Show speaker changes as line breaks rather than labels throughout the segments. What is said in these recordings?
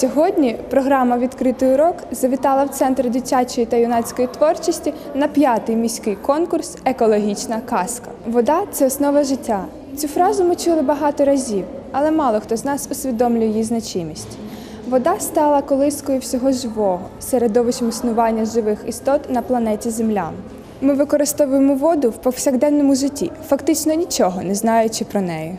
Сьогодні програма «Відкритий урок» завітала в Центр дитячої та юнацької творчості на 5-й міський конкурс «Екологічна казка». Вода – це основа життя. Цю фразу ми чули багато разів, але мало хто з нас усвідомлює її значимість. Вода стала колискою всього живого, середовищем існування живих істот на планеті Земля. Ми використовуємо воду в повсякденному житті, фактично нічого не знаючи про неї.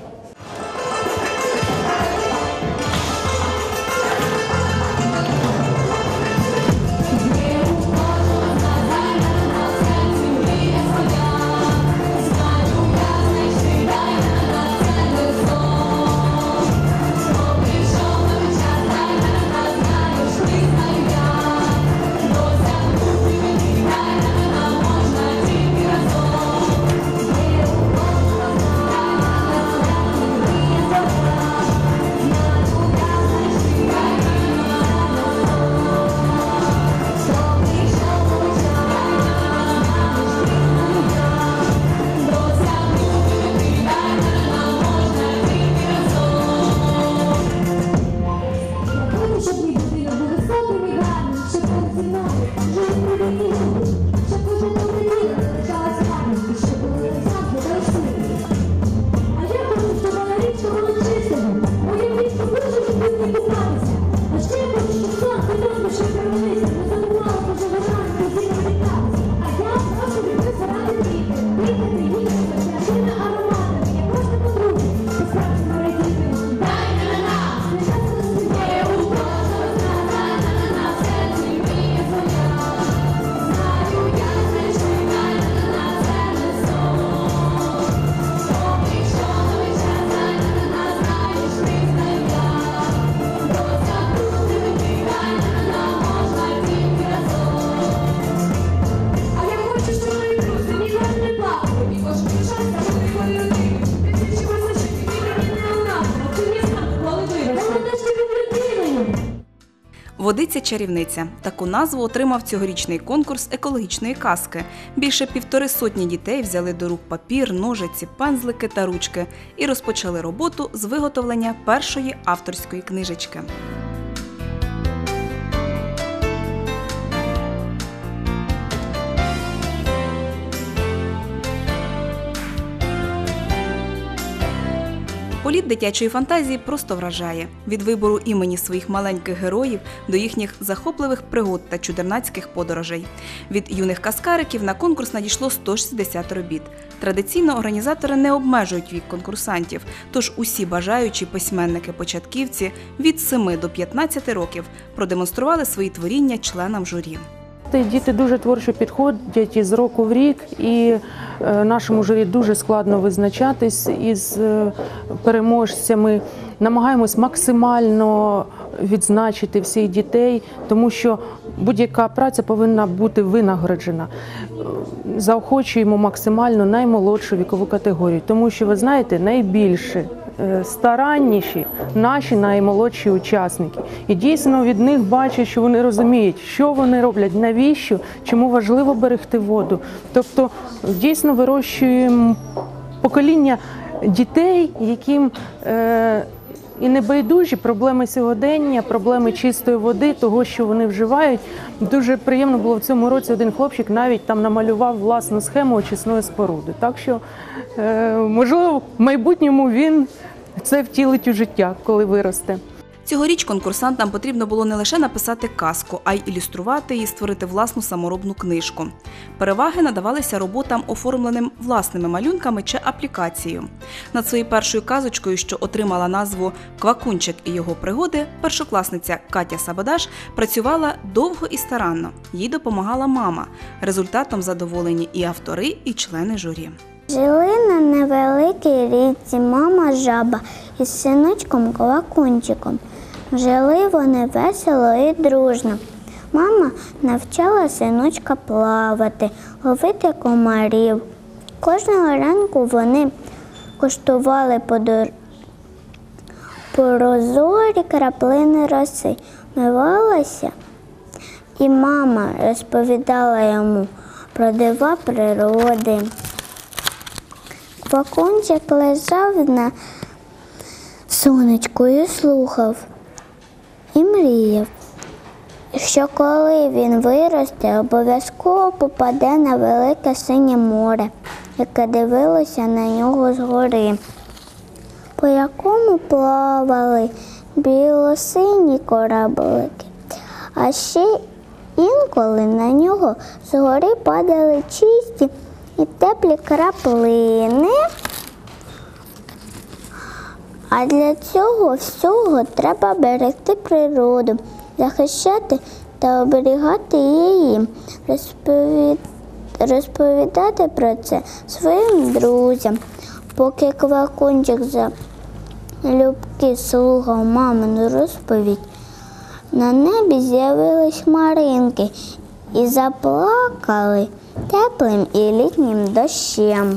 «Водиця-чарівниця» – таку назву отримав цьогорічний конкурс екологічної казки. Більше 150 дітей взяли до рук папір, ножиці, пензлики та ручки і розпочали роботу з виготовлення першої авторської книжечки. Політ дитячої фантазії просто вражає. Від вибору імені своїх маленьких героїв до їхніх захопливих пригод та чудернацьких подорожей. Від юних казкариків на конкурс надійшло 160 робіт. Традиційно організатори не обмежують вік конкурсантів, тож усі бажаючі письменники-початківці від 7 до 15 років продемонстрували свої творіння членам журі.
Діти дуже творчо підходять із року в рік, і нашому журі дуже складно визначатись із переможцями. Намагаємось максимально відзначити всіх дітей, тому що будь-яка праця повинна бути винагороджена. Заохочуємо максимально наймолодшу вікову категорію, тому що, ви знаєте, найбільше старанніші наші наймолодші учасники. І дійсно від них бачать, що вони розуміють, що вони роблять, навіщо, чому важливо берегти воду. Тобто дійсно вирощуємо покоління дітей, яким і небайдужі проблеми сьогодення, проблеми чистої води, того, що вони вживають. Дуже приємно було в цьому році, один хлопчик навіть там намалював власну схему очисної споруди. Так що, можливо, в майбутньому він це втілить у життя, коли виросте.
Цьогоріч конкурсантам потрібно було не лише написати казку, а й ілюструвати і створити власну саморобну книжку. Переваги надавалися роботам, оформленим власними малюнками чи аплікацією. Над своєю першою казочкою, що отримала назву «Квакунчик і його пригоди», першокласниця Катя Сабодаш працювала довго і старанно. Їй допомагала мама. Результатом задоволені і автори, і члени журі.
Жили на невеликій річці мама жаба із синочком Квакунчиком. Жили вони весело і дружно. Мама навчала синочка плавати, ловити комарів. Кожного ранку вони куштували прозорі краплини роси, мивалася, і мама розповідала йому про дива природи. Квакунчик лежав на сонечку і слухав, і мріяв. мріяв, що коли він виросте, обов'язково попаде на велике синє море, яке дивилося на нього згори, по якому плавали білосині кораблики, а ще інколи на нього згори падали чисті і теплі краплини. А для цього всього треба берегти природу, захищати та оберігати її, розповідати про це своїм друзям. Поки Квакунчик залюбки слухав мамину розповідь, на небі з'явились хмаринки і заплакали теплим і літнім дощем.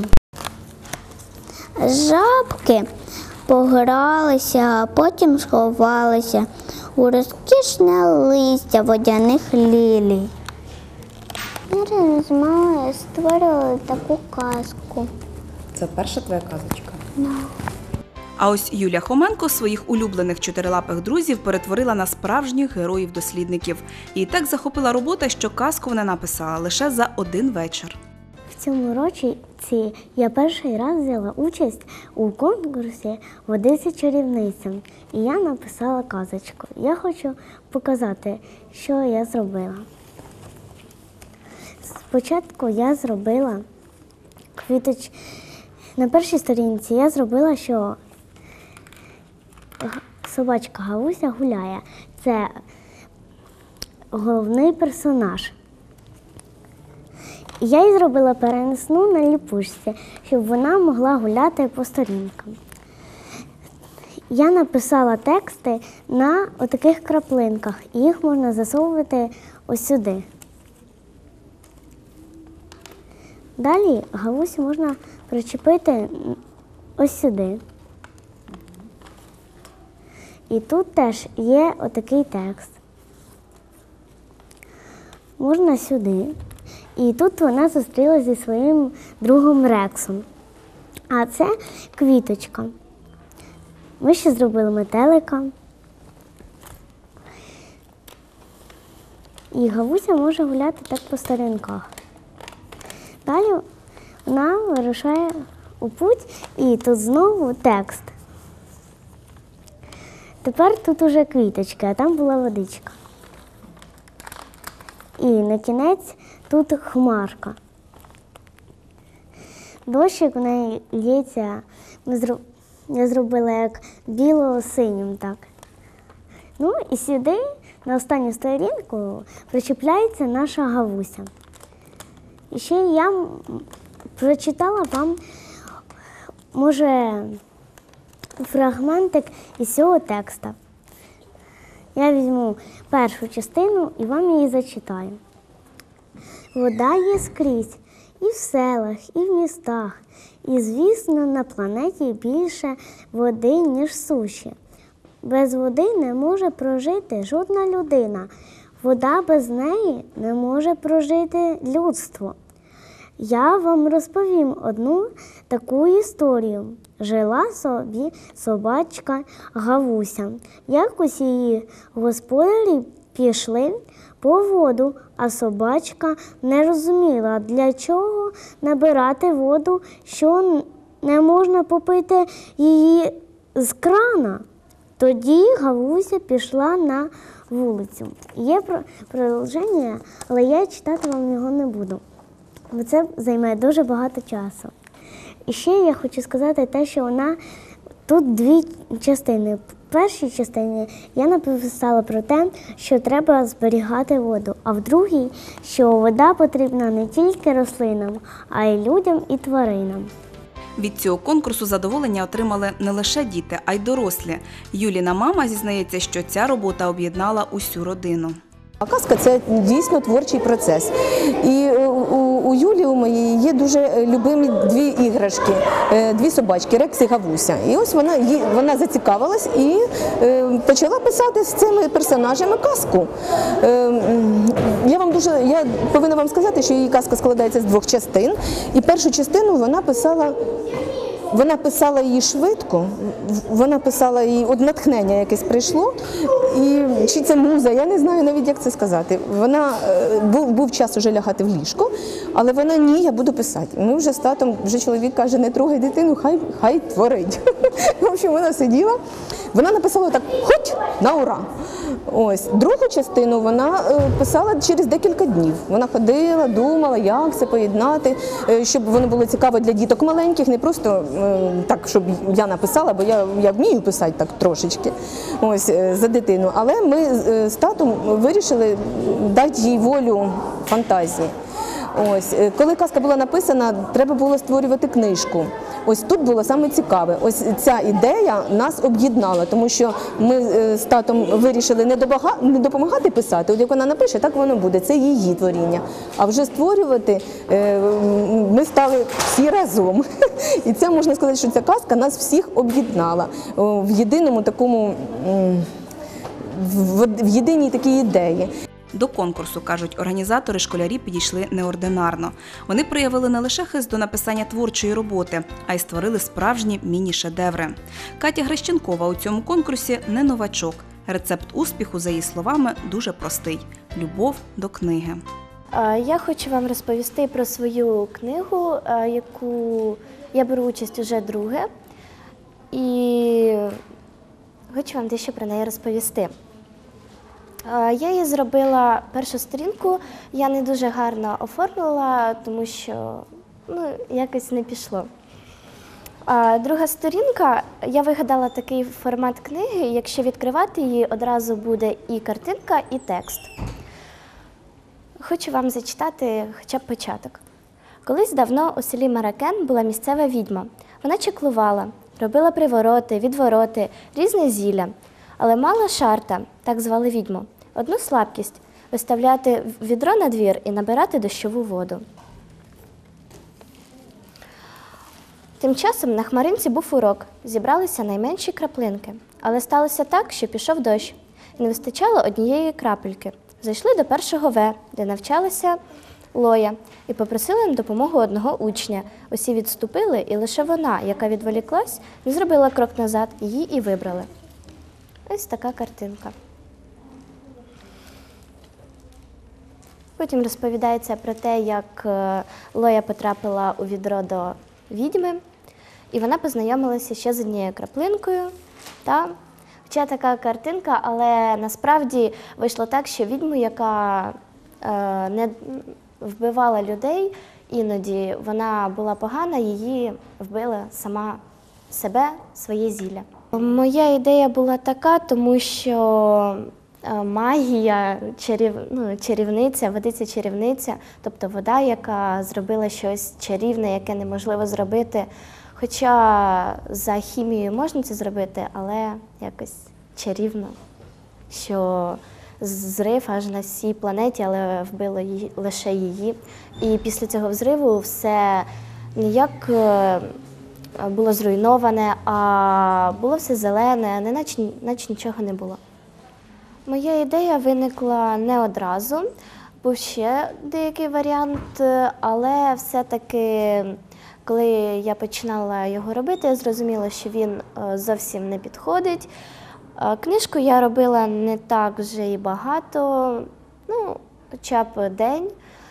Жабки погралися, а потім сховалися у розкішне листя водяних лілій. Ми з мамою створювали таку казку.
Це перша твоя казочка?
А ось Юлія Хоменко своїх улюблених чотирилапих друзів перетворила на справжніх героїв-дослідників. І так захопила робота, що казку вона написала лише за один вечір.
В цьому році я перший раз взяла участь у конкурсі «Водиця чарівниця» і я написала казочку. Я хочу показати, що я зробила. Спочатку я зробила на першій сторінці я зробила, що собачка Гавуся гуляє. Це головний персонаж. Я їй зробила переносну на ліпучці, щоб вона могла гуляти по сторінкам. Я написала тексти на отаких краплинках, і їх можна засовувати ось сюди. Далі Гавусю можна причепити ось сюди. І тут теж є отакий текст. Можна сюди. І тут вона зустрілася зі своїм другом Рексом. А це квіточка. Ми ще зробили метелика. І Гавуся може гуляти так по сторінках. Далі вона вирушає у путь, і тут знову текст. Тепер тут уже квіточки, а там була водичка. І на кінець тут хмарка. Дощик в неї лється, я зробила як біло-синім так. Ну і сюди, на останню сторінку, причіпляється наша Гавуся. І ще я прочитала вам, може, фрагментик із цього текста. Я візьму першу частину і вам її зачитаю. Вода є скрізь, і в селах, і в містах, і, звісно, на планеті більше води, ніж суші. Без води не може прожити жодна людина. Вода без неї не може прожити людство. Я вам розповім одну таку історію. Жила собі собачка Гавуся. Якось її господарі пішли по воду, а собачка не розуміла, для чого набирати воду, що не можна попити її з крана. Тоді Гавуся пішла на вулицю. Є продовження, але я читати вам його не буду, бо це займе дуже багато часу. І ще я хочу сказати те, що тут дві частини. В першій частині я написала про те, що треба зберігати воду, а в другій, що вода потрібна не тільки рослинам, а й людям і тваринам.
Від цього конкурсу задоволення отримали не лише діти, а й дорослі. Юліна мама зізнається, що ця робота об'єднала усю родину.
А казка – це дійсно творчий процес. І у Юлі, у моєї, є дуже любимі дві іграшки, дві собачки – Рекс і Гавуся. І ось вона зацікавилась і почала писати з цими персонажами казку. Я повинна вам сказати, що її казка складається з двох частин. І першу частину вона писала Вона писала її швидко, вона писала її, от натхнення якесь прийшло, і чи це муза, я не знаю навіть, як це сказати. Вона, був час уже лягати в ліжко, але вона, ні, я буду писати. Ми вже з татом, вже чоловік каже, не трогай дитину, хай творить. В общем, вона сиділа, вона написала так, хоч на ура. Ось. Другу частину вона писала через декілька днів. Вона ходила, думала, як це поєднати, щоб воно було цікаво для діток маленьких, не просто так, щоб я написала, бо я вмію писати так трошечки, ось, за дитину. Але ми з татом вирішили дати їй волю фантазії. Ось, коли казка була написана, треба було створювати книжку. Ось тут було саме цікаве. Ось ця ідея нас об'єднала, тому що ми з татом вирішили не допомагати писати. От як вона напише, так воно буде. Це її творіння. А вже створювати ми стали всі разом. І це можна сказати, що ця казка нас всіх об'єднала в єдиному такому, в єдиній такій ідеї.
До конкурсу, кажуть організатори, школярі підійшли неординарно. Вони проявили не лише хист до написання творчої роботи, а й створили справжні міні-шедеври. Катя Грещенкова у цьому конкурсі не новачок. Рецепт успіху, за її словами, дуже простий – любов до книги.
Я хочу вам розповісти про свою книгу, яку я беру участь уже друге. І хочу вам дещо про неї розповісти. Я її зробила першу сторінку, я не дуже гарно оформила, тому що якось не пішло. Друга сторінка, я вигадала такий формат книги, якщо відкривати її, одразу буде і картинка, і текст. Хочу вам зачитати хоча б початок. Колись давно у селі Маракен була місцева відьма. Вона чеклувала, робила привороти, відвороти, різне зілля. Але мала шарта, так звали відьму, одну слабкість – виставляти відро на двір і набирати дощову воду. Тим часом на хмаринці був урок, зібралися найменші краплинки. Але сталося так, що пішов дощ. Не вистачало однієї крапельки. Зайшли до першого В, де навчалася Лоя, і попросили на допомогу одного учня. Усі відступили, і лише вона, яка відволіклась, не зробила крок назад, її і вибрали. Ось така картинка. Потім розповідається про те, як Лоя потрапила у відро до відьми, і вона познайомилася ще з однією краплинкою. Хоча така картинка, але насправді вийшло так, що відьму, яка не вбивала людей, іноді вона була погана, її вбила сама себе, своє зілля. Моя ідея була така, тому що магія, чарівниця, водиця-чарівниця, тобто вода, яка зробила щось чарівне, яке неможливо зробити. Хоча за хімією можна це зробити, але якось чарівно, що зрив аж на всій планеті, але вбило лише її. І після цього взриву все ніяк було зруйноване, а було все зелене, наче нічого не було. Моя ідея виникла не одразу, був ще деякий варіант, але все-таки, коли я починала його робити, я зрозуміла, що він зовсім не підходить. Книжку я робила не так вже і багато, хоча б день,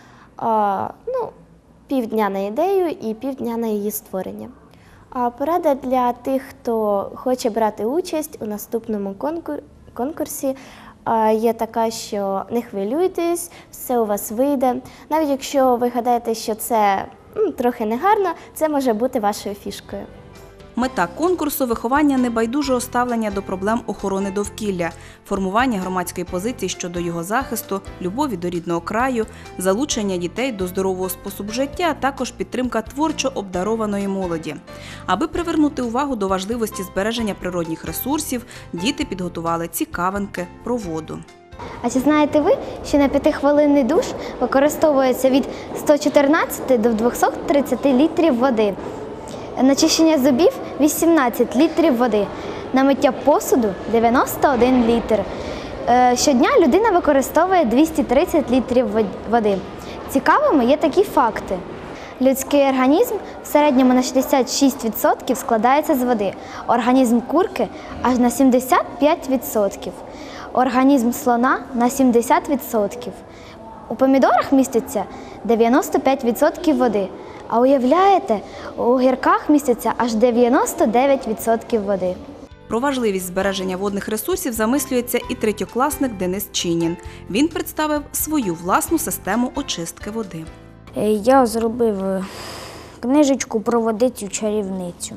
півдня на ідею і півдня на її створення. Порада для тих, хто хоче брати участь у наступному конкурсі, є така, що не хвилюйтесь, все у вас вийде. Навіть якщо ви гадаєте, що це трохи негарно, це може бути вашою фішкою.
Мета конкурсу – виховання небайдужого ставлення до проблем охорони довкілля, формування громадської позиції щодо його захисту, любові до рідного краю, залучення дітей до здорового способу життя, а також підтримка творчо обдарованої молоді. Аби привернути увагу до важливості збереження природних ресурсів, діти підготували цікавинки про воду.
А чи знаєте ви, що на 5-хвилинний душ використовується від 114 до 230 літрів води? На чищення зубів – 18 літрів води, на миття посуду – 91 літр. Щодня людина використовує 230 літрів води. Цікавими є такі факти. Людський організм в середньому на 66% складається з води, організм курки – аж на 75%, організм слона – на 70%. У помідорах міститься 95% води, а уявляєте, у огірках міститься аж 99% води.
Про важливість збереження водних ресурсів замислюється і третьокласник Денис Чинін. Він представив свою власну систему очистки води.
Я зробив книжечку про водицю-чарівницю.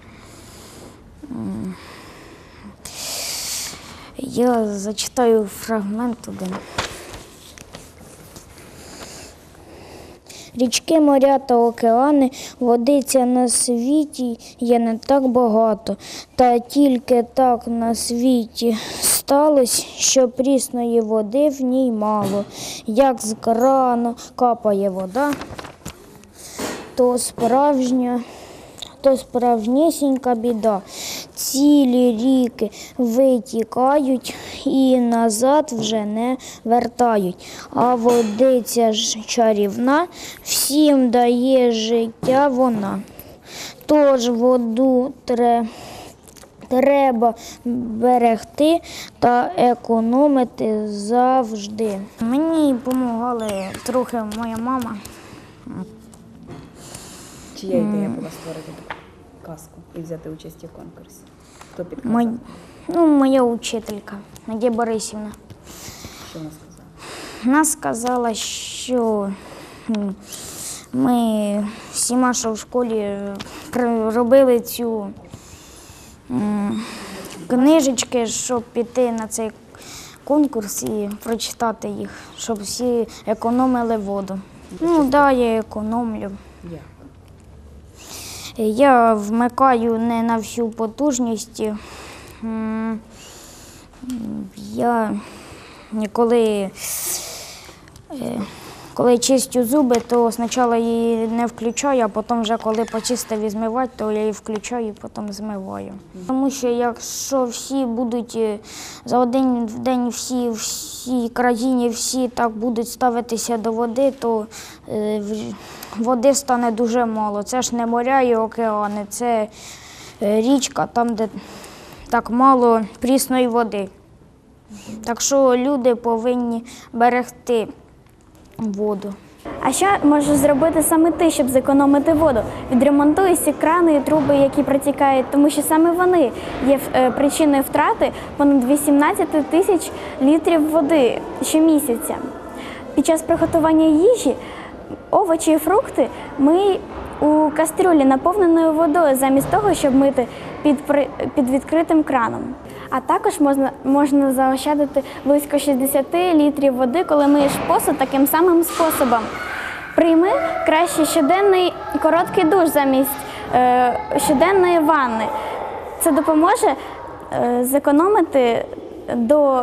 Я зачитаю фрагмент один. Річки, моря та океани, водиця на світі є не так багато, та тільки так на світі сталося, що прісної води в ній мало. Як з крана капає вода, то справжнісінька біда. Цілі ріки витікають і назад вже не вертають. А водиця ж чарівна, всім дає життя вона. Тож воду треба берегти та економити завжди. Мені допомагала трохи моя мама.
Чия ідея була створити казку і взяти участь у конкурсі? Хто підказав?
Моя учителька Надія Борисівна.
Що вона сказала?
Вона сказала, що ми всіма, що в школі робили цю книжечки, щоб піти на цей конкурс і прочитати їх, щоб всі економили воду. Так, я економлю.
Як?
Я вмикаю не на всю потужність. Я коли чистю зуби, то спочатку її не включаю, а потім вже коли почистив і змивати, то я її включаю і потім змиваю. Тому що якщо всі будуть за один день всій країні всі так будуть ставитися до води, то води стане дуже мало. Це ж не моря і океани, це річка, там, де так мало прісної води. Так що люди повинні берегти воду.
А що можеш зробити саме ти, щоб зекономити воду? Відремонтуй всі крани і труби, які протікають, тому що саме вони є причиною втрати понад 18 тисяч літрів води щомісяця. Під час приготування їжі овочі і фрукти мий у кастрюлі наповненою водою, замість того, щоб мити під відкритим краном. А також можна заощадити близько 60 літрів води, коли миєш посуд таким самим способом. Прийми краще щоденний короткий душ замість щоденної ванни. Це допоможе зекономити до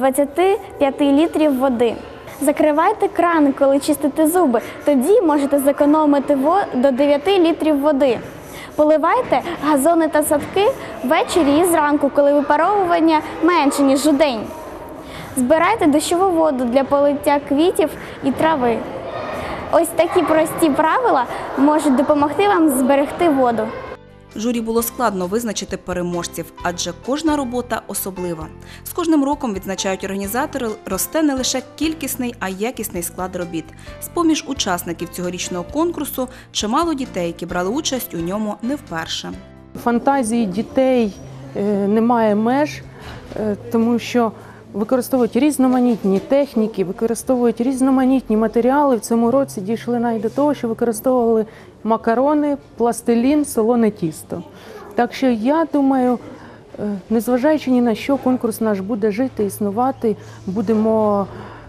25 літрів води. Закривайте кран, коли чистите зуби, тоді можете зекономити до 9 літрів води. Поливайте газони та садки ввечері і зранку, коли випаровування менше, ніж удень. Збирайте дощову воду для полиття квітів і трави. Ось такі прості правила можуть допомогти вам зберегти воду.
Журі було складно визначити переможців, адже кожна робота особлива. З кожним роком, відзначають організатори, росте не лише кількісний, а й якісний склад робіт. З-поміж учасників цьогорічного конкурсу чимало дітей, які брали участь у ньому не вперше.
Фантазії дітей немає меж, тому що використовують різноманітні техніки, використовують різноманітні матеріали. В цьому році дійшли навіть до того, що використовували макарони, пластилін, солоне тісто. Так що я думаю, незважаючи ні на що, конкурс наш буде жити, існувати, будемо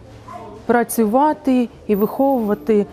працювати і виховувати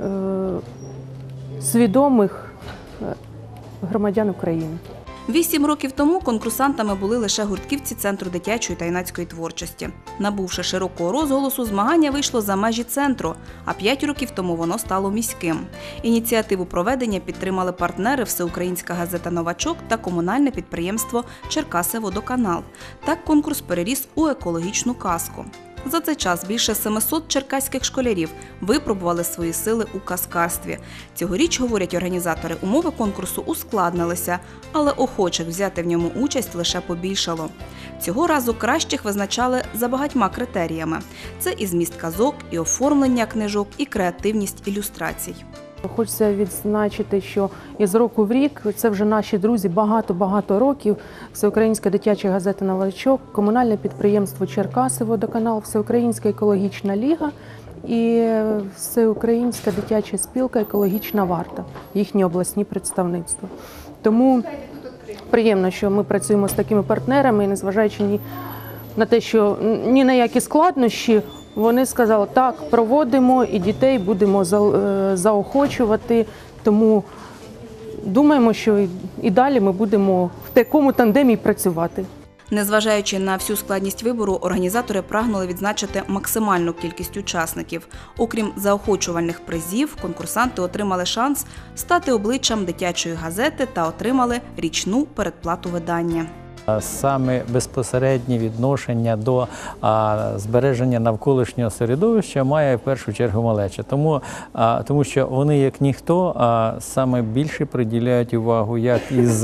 свідомих громадян України.
8 років тому конкурсантами були лише гуртківці Центру дитячої та юнацької творчості. Набувши широкого розголосу, змагання вийшло за межі центру, а 5 років тому воно стало міським. Ініціативу проведення підтримали партнери Всеукраїнська газета «Новачок» та комунальне підприємство «Черкасиводоканал». Так конкурс переріс у екологічну казку. За цей час більше 700 черкаських школярів випробували свої сили у казкарстві. Цьогоріч, говорять організатори, умови конкурсу ускладнилися, але охочих взяти в ньому участь лише побільшало. Цього разу кращих визначали за багатьма критеріями. Це і зміст казок, і оформлення книжок, і креативність ілюстрацій.
Хочеться відзначити, що із року в рік це вже наші друзі багато років. Всеукраїнська дитяча газета «Новачок», комунальне підприємство «Черкаси водоканал», Всеукраїнська екологічна ліга і Всеукраїнська дитяча спілка «Екологічна варта», їхні обласні представництва. Тому приємно, що ми працюємо з такими партнерами, і незважаючи ні на те, що ні на які складнощі, вони сказали, так, проводимо і дітей будемо заохочувати, тому думаємо, що і далі ми будемо в такому тандемі працювати.
Незважаючи на всю складність вибору, організатори прагнули відзначити максимальну кількість учасників. Окрім заохочувальних призів, конкурсанти отримали шанс стати обличчям дитячої газети та отримали річну передплату видання.
Саме безпосереднє відношення до збереження навколишнього середовища має в першу чергу малеча. Тому що вони, як ніхто, саме більше приділяють увагу як із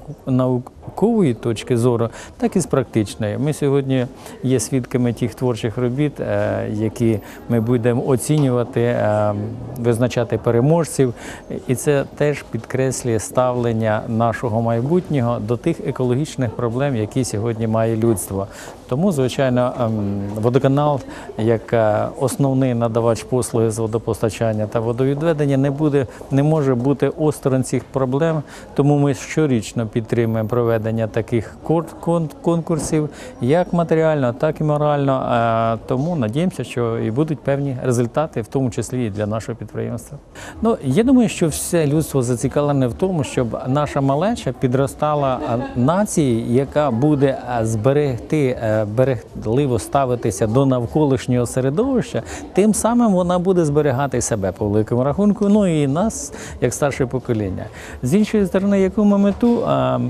наукової точки зору, так і з практичної. Ми сьогодні є свідками тих творчих робіт, які ми будемо оцінювати, визначати переможців. І це теж підкреслює ставлення нашого майбутнього до тих екологічних проблем, які сьогодні має людство. Тому, звичайно, водоканал, як основний надавач послуги з водопостачання та водовідведення, не може бути осторонь цих проблем. Тому ми щорічно підтримуємо проведення таких конкурсів, як матеріально, так і морально. Тому надіємося, що і будуть певні результати, в тому числі і для нашого підприємства. Я думаю, що все людство зацікавлене в тому, щоб наша малеча підростала нацією, яка буде берегливо ставитися до навколишнього середовища, тим самим вона буде зберігати себе по великому рахунку, ну і нас, як старше покоління. З іншої сторони, яку ми мету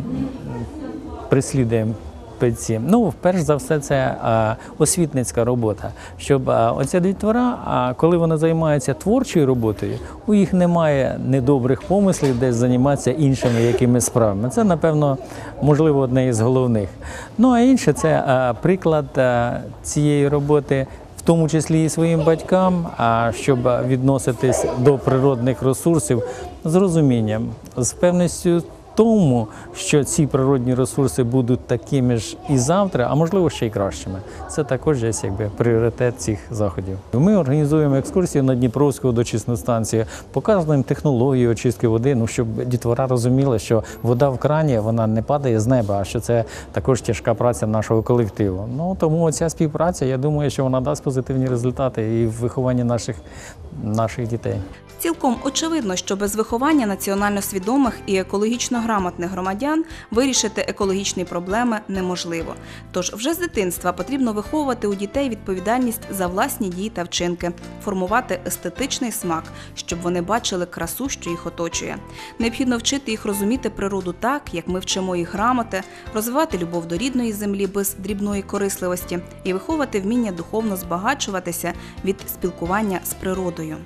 преслідуємо під цим? Перш за все, це освітницька робота. Щоб оця дітвора, коли вони займаються творчою роботою, у їх немає недобрих помислів десь займатися іншими якимись справами. Це, напевно, можливо, одне із головних. А інше – це приклад цієї роботи, в тому числі і своїм батькам, щоб відноситись до природних ресурсів з розумінням, з певністю тому, що ці природні ресурси будуть такими ж і завтра, а можливо ще й кращими. Це також є пріоритет цих заходів. Ми організуємо екскурсію на Дніпровську водочисну станцію, показуємо технологію очистки води, щоб дітвора розуміла, що вода в крані, вона не падає з неба, а що це також тяжка праця нашого колективу. Тому ця співпраця, я думаю, що вона дасть позитивні результати і в вихованні наших дітей.
Цілком очевидно, що без виховання національно свідомих і екологічно грамотних громадян вирішити екологічні проблеми неможливо. Тож вже з дитинства потрібно виховувати у дітей відповідальність за власні дії та вчинки, формувати естетичний смак, щоб вони бачили красу, що їх оточує. Необхідно вчити їх розуміти природу так, як ми вчимо їх грамоти, розвивати любов до рідної землі без дрібної корисливості і виховувати вміння духовно збагачуватися від спілкування з природою.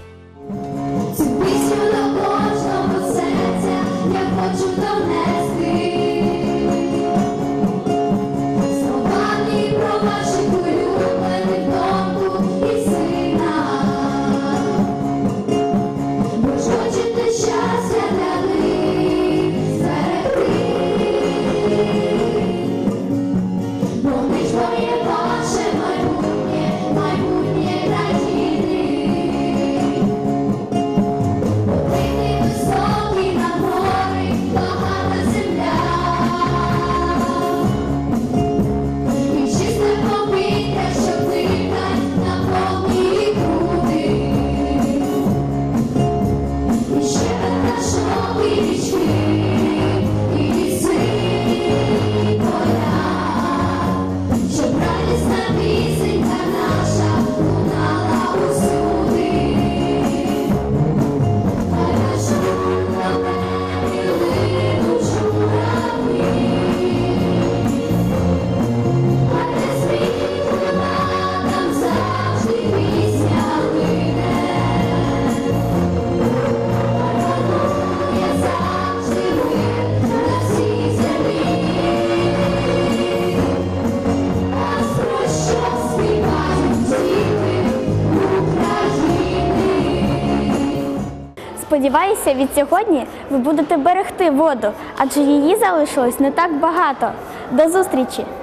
Цю пісню до кожного серця я хочу донести. Словами про ваших улюблених доньку і сина. Бо ж хочете щастя для них зберегти. Бо ми ж моє ваше майбутнє, майбутнє країни. Високі на гори, багата земля.
Сподіваюся, від сьогодні ви будете берегти воду, адже її залишилось не так багато. До зустрічі!